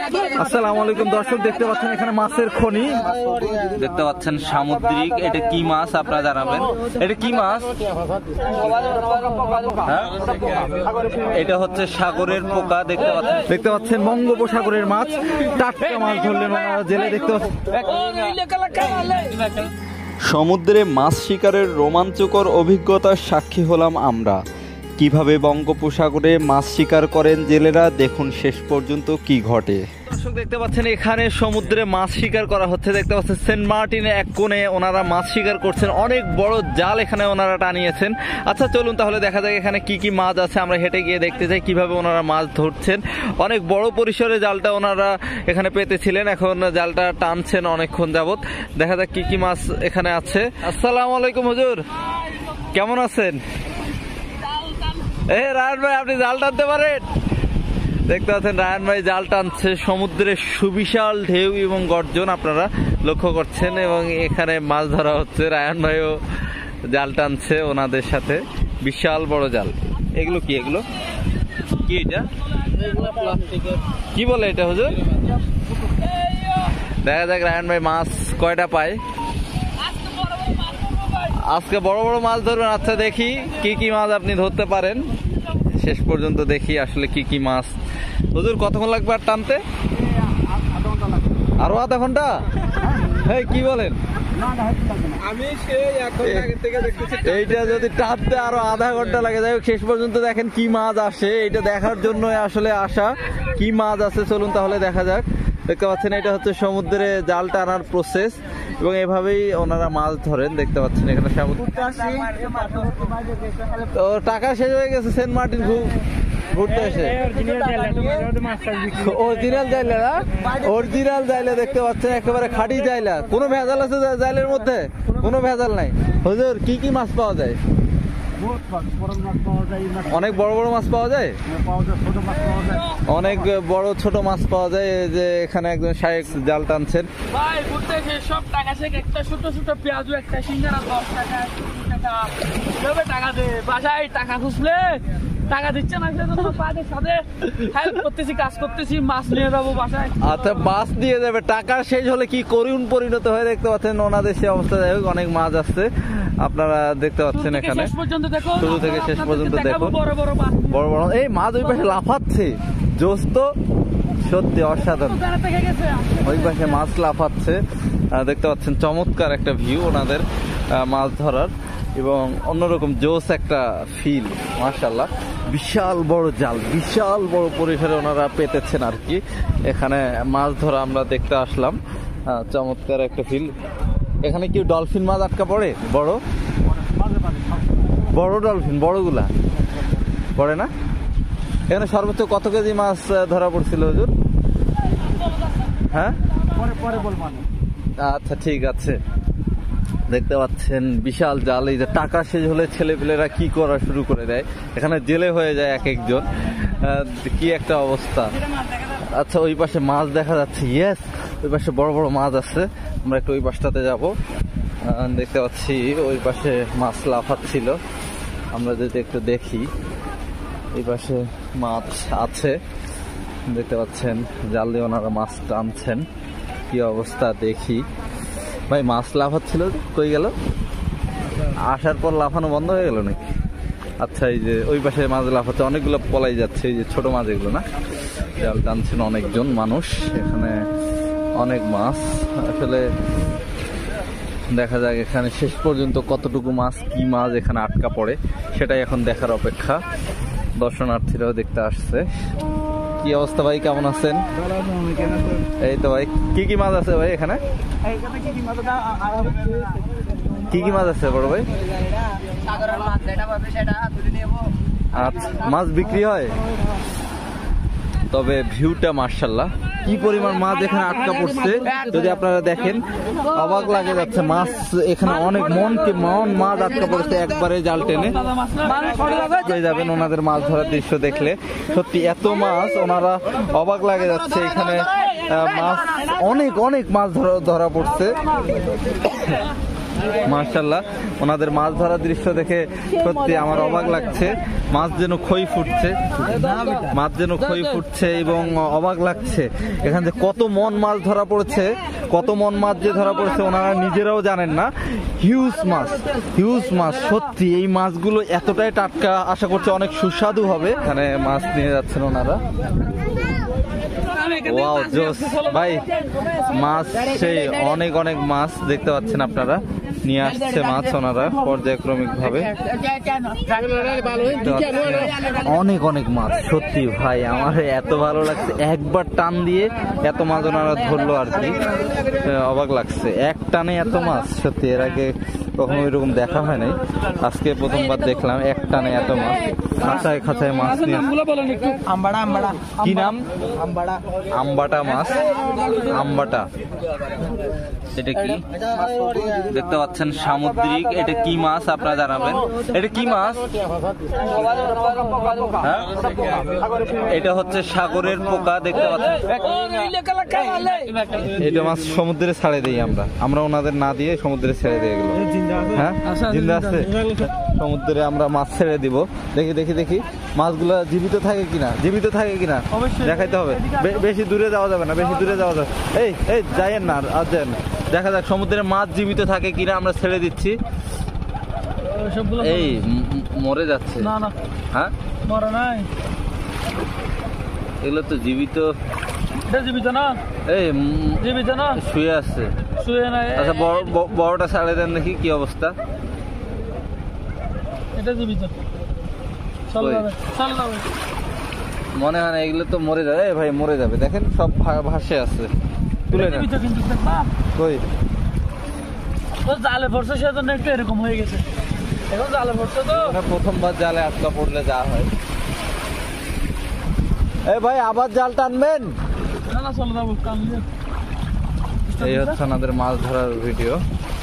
আসসালামু আলাইকুম দর্শক, দেখতে পাচ্ছেন এখানে মাছের খনি দেখতে পাচ্ছেন সামুদ্রিক। এটা কি মাছ আপনারা জানাবেন, এটা কি মাছ? এটা হচ্ছে সাগরের পোকা। দেখতে পাচ্ছেন বঙ্গোপসাগরের মাছ, টাটকা মাছ ধরলেন ওনারা জেলে। দেখতে পাচ্ছেন সমুদ্রে মাছ শিকারের রোমাঞ্চকর অভিজ্ঞতার সাক্ষী হলাম আমরা। কিভাবে বঙ্গোপসাগরে মাছ শিকার করেন জেলেরা, দেখুন শেষ পর্যন্ত কি ঘটে। দর্শক দেখতে পাচ্ছেন এখানে সমুদ্রে মাছ শিকার করা হচ্ছে। দেখতে পাচ্ছেন সেন্ট মার্টিনে এক কোণে ওনারা মাছ শিকার করছেন। অনেক বড় জাল এখানে ওনারা টানিয়েছেন। আচ্ছা চলুন তাহলে দেখা যাক এখানে কি কি মাছ আছে। আমরা হেঁটে গিয়ে দেখতে চাই কিভাবে ওনারা মাছ ধরছেন। অনেক বড় পরিসরে জালটা ওনারা এখানে পেতেছিলেন, এখন জালটা টানছেন অনেকক্ষণ যাবত। দেখা যাক কি কি মাছ এখানে আছে। আসসালামু আলাইকুম হুজুর, কেমন আছেন? রায়ন ভাই আপনি জাল টানতে পারেন? দেখতে পাচ্ছেন রায়ন ভাই জাল টানছে। সমুদ্রের সুবিশাল ঢেউ এবং গর্জন আপনারা লক্ষ্য করছেন এবং এখানে মাছ ধরা হচ্ছে। রায়ন ভাইও জাল টানছে ওনাদের সাথে, বিশাল বড় জাল। এগুলো কি, এগুলো কি? এটা কি বলে এটা হুজুর? দেখা যাক রায়ন ভাই মাছ কয়টা পায়। আজকে বড় বড় মাছ ধরবেন। আচ্ছা দেখি কি কি মাছ আপনি ধরতে পারেন, শেষ পর্যন্ত দেখি আসলে কি কি মাছ। হুজুর কতক্ষণ লাগবে আর টানতে? আরো আধা ঘন্টা? হ্যাঁ কি বলেন? এইটা যদি টানতে আরো আধা ঘন্টা লাগে। যাই হোক শেষ পর্যন্ত দেখেন কি মাছ আসে, এটা দেখার জন্য আসলে আসা। কি মাছ আছে চলুন তাহলে দেখা যাক। দেখতে পাচ্ছেন এটা হচ্ছে সমুদ্রে জাল টানার প্রসেস এবং এভাবেই ওনারা মাছ ধরেন। দেখতে পাচ্ছেন এখানে তো টাকা শেষ হয়ে গেছে সেন্ট মার্টিন ঘুরতে এসে। অরিজিনাল জাইলা না, অরিজিনাল জাইলা দেখতে পাচ্ছেন, একেবারে খাঁটি জাইলা। কোনো ভেজাল আছে জাইলের মধ্যে? কোনো ভেজাল নাই। হুজুর কি কি মাছ পাওয়া যায়? অনেক বড় বড় মাছ পাওয়া যায়, অনেক বড় ছোট মাছ পাওয়া যায়। যে এখানে একজন শায়েক জাল টানছেন। সব টাকা একটা ছোট ছোট পেঁয়াজ, একটা সিঙ্গারা 10 টাকা টাকা দে বাসায়। টাকা খুঁজলে টাকা দিচ্ছে না, সাথে হেল্প করতেছি, কাজ করতেছি, মাছ নিয়ে যাবো বাসায়। আচ্ছা মাছ দিয়ে যাবে, টাকা শেষ হলে কি করুণ পরিণত হয়ে। দেখতে পাচ্ছেন ওনাদের সে অবস্থা। যাই হোক অনেক মাছ আসছে, আপনারা দেখতে পাচ্ছেন এখানে শুরু থেকে শেষ পর্যন্ত দেখুন। বড় বড় এই মাছ ওই পাশে লাফাচ্ছে, জোস তো সত্যি অসাধারণ। ওই পাশে মাছ লাফাচ্ছে, দেখতে পাচ্ছেন চমৎকার একটা ভিউ ওনাদের মাছ ধরার এবং অন্যরকম জোস একটা ফিল। মাশাআল্লাহ বিশাল বড় জাল, বিশাল বড় পরিসরে ওনারা পেতেছেন আর কি। এখানে মাছ ধরা আমরা দেখতে আসলাম, চমৎকার একটা ফিল। এখানে কি ডলফিন মাছ আটকা পড়ে? বড় বড় ডলফিন, বড়গুলা পড়ে না? এখানে সর্বোচ্চ কত কেজি মাছ ধরা পড়ছিল হুজুর? হ্যাঁ আচ্ছা ঠিক আছে। দেখতে পাচ্ছেন বিশাল জাল। এই যে টাকা শেষ হলে ছেলেপেলেরা কি করা শুরু করে দেয়, এখানে জেলে হয়ে যায় এক একজন। কি একটা অবস্থা। আচ্ছা ওই পাশে মাছ দেখা যাচ্ছে, ইয়েস ওই পাশে বড় বড় মাছ আছে। আমরা একটু ওই পাশটাতে যাব। দেখতে পাচ্ছি ওই পাশে মাছ লাফাচ্ছিল, আমরা যদি একটু দেখি। এই পাশে মাছ আছে, দেখতে পাচ্ছেন জাল দিয়ে ওনারা মাছ টানছেন। কি অবস্থা দেখি। ভাই মাছ লাফাচ্ছিল, কই গেল? আসার পর লাফানো বন্ধ হয়ে গেল নাকি? আচ্ছা এই যে ওই পাশে মাছ লাফাচ্ছে, অনেকগুলো পলাই যাচ্ছে। এই যে ছোট মাছ এগুলো না, জাল টানছেন অনেকজন মানুষ। এখানে অনেক মাছ। আসলে দেখা যাক এখানে শেষ পর্যন্ত কতটুকু মাছ, কি মাছ এখানে আটকা পড়ে সেটাই এখন দেখার অপেক্ষা। দর্শনার্থীরাও দেখতে আসছে। কি অবস্থা ভাই, কেমন আছেন? এই তো ভাই, কি কি মাছ আছে ভাই এখানে? কি কি মাছ আছে বড় ভাই? আচ্ছা মাছ বিক্রি হয়? তবে ভিউটা মাশাআল্লাহ, কি পরিমাণ মাছ এখানে আটকা পড়ছে যদি আপনারা দেখেন অবাক লাগে যাচ্ছে। মাছ এখানে অনেক মন মাছ আটকা পড়ছে, একবারে জাল টেনে হয়ে যাবেন ওনাদের মাছ ধরার দৃশ্য দেখলে। সত্যি এত মাছ, ওনারা অবাক লাগে যাচ্ছে। এখানে মাছ অনেক মাছ ধরা পড়ছে। মাশাআল্লাহ, ওনাদের মাছ ধরার দৃশ্য দেখে সত্যি আমার অবাক লাগছে। মাছ যেন খই ফুটছে, মাছ যেন খই ফুটছে এবং অবাক লাগছে। এখানে যে কত মন মাছ ধরা পড়েছে, কত মন মাছ যে ধরা পড়েছে ওনারা নিজেরাও জানেন না। হিউজ মাছ, হিউজ মাছ। সত্যি এই মাছগুলো এতটাই টাটকা, আশা করছি অনেক সুস্বাদু হবে। এখানে মাছ নিয়ে যাচ্ছেন ওনারা। ওয়াও জোস ভাই, মাছ সেই অনেক অনেক মাছ দেখতে পাচ্ছেন আপনারা। নিয়ে আসছে মাছ ওনারা পর্যায়ক্রমিক ভাবে, অনেক অনেক মাছ। সত্যি ভাই আমার এত ভালো লাগছে, একবার টান দিয়ে এত মাছ ওনারা ধরলো আর কি, অবাক লাগছে। এক টানে এত মাছ, সত্যি এর আগে কখনো এরকম দেখা হয় নাই, আজকে প্রথমবার দেখলাম এক টানে এত মাছ। খাঁচায় খাঁচায় মাছ নিয়ে। কি নাম? আমবাটা মাছ। আমবাটা, এটা কি দেখতে পাচ্ছেন? সামুদ্রিক। এটা কি মাছ আপনারা জানাবেন? এটা কি মাছ? হ্যাঁ, এটা হচ্ছে সাগরের পোকা দেখতে পাচ্ছেন। এটা মাছ সমুদ্রে ছাড়ে দিই আমরা ওনাদের না দিয়ে সমুদ্রে ছেড়ে দিয়ে গেল। হ্যাঁ, জিন্দা আছে সমুদ্রে, আমরা মাছ ছেড়ে দিব। দেখি দেখি দেখি মাছগুলো জীবিত থাকে কিনা, জীবিত থাকে কিনা দেখাইতে হবে। বেশি দূরে যাওয়া যাবে না, বেশি দূরে যাওয়া যাবে। এই এই যাইয়েন না, আর যাইয়েন না। দেখা যাক সমুদ্রে মাছ জীবিত থাকে কিনা, আমরা ছেড়ে দিচ্ছি। এই মরে যাচ্ছে। না না, হ্যাঁ মরে নাই, এগুলো তো জীবিত। এটা জীবিত না, এই জীবিত না, শুয়ে আছে, শুয়ে নাই। আচ্ছা বড়টা ছাড়ে দেন দেখি কি অবস্থা। এটা জীবিত, চল যাবে, চল যাবে। মনে হয় না, এগুলো তো মরে যাবে। এই ভাই মরে যাবে, দেখেন সব ভাসে আছে। তুলে নেন। কিন্তু কই তো জালে পড়ছে, সেজন্য একটু এরকম হয়ে গেছে। এখন জালে পড়ছে তো, প্রথমবার জালে আটকা পড়লে যা হয়। এই ভাই আবার জাল টানবেন? না না, চলে যাবো। এই হচ্ছে আমাদের মাছ ধরার ভিডিও।